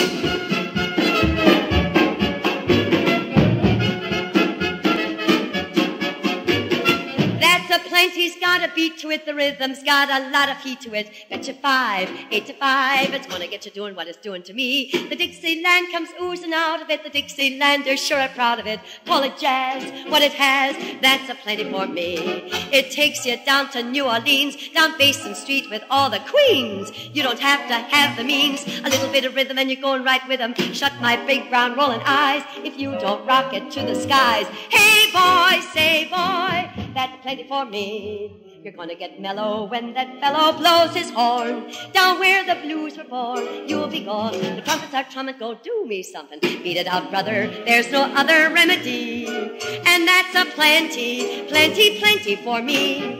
Plenty's got a beat to it, the rhythm's got a lot of heat to it. Bet you 5, 8 to 5, it's gonna get you doing what it's doing to me. The Dixieland comes oozing out of it, the Dixielanders sure are proud of it. Call it jazz, what it has, that's a plenty for me. It takes you down to New Orleans, down Basin Street with all the queens. You don't have to have the means, a little bit of rhythm and you're going right with them. Shut my big brown rolling eyes if you don't rock it to the skies. Hey boy, say boy, that's plenty for me. You're gonna get mellow when that fellow blows his horn. Down where the blues were born, you'll be gone. The trumpets are trumpet, go do me something. Beat it out, brother, there's no other remedy. And that's a plenty, plenty, plenty for me.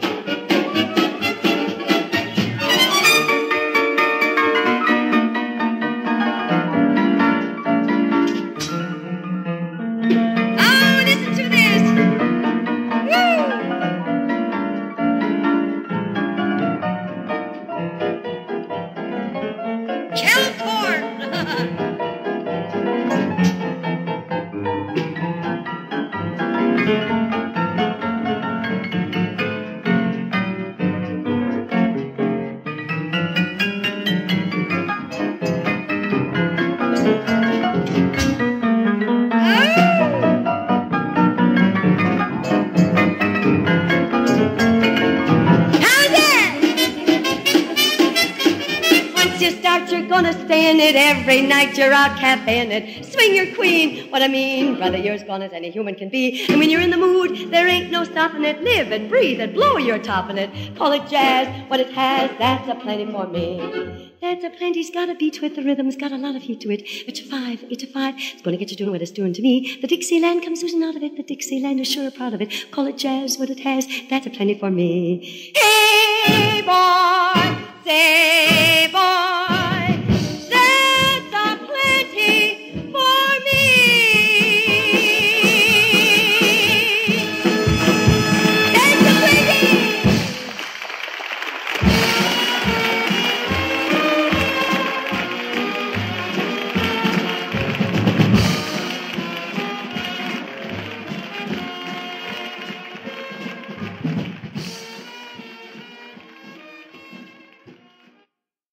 Every night you're out cafeing it. Swing your queen, what I mean, brother, you're as gone as any human can be. And when you're in the mood, there ain't no stopping it. Live and breathe and blow your top in it. Call it jazz, what it has, that's a plenty for me. That's a plenty's got a beat to it, the rhythm's got a lot of heat to it. It's a 5, it's a 5, it's gonna get you doing what it's doing to me. The Dixieland comes oozing out of it, the Dixieland is sure proud of it. Call it jazz, what it has, that's a plenty for me. Hey!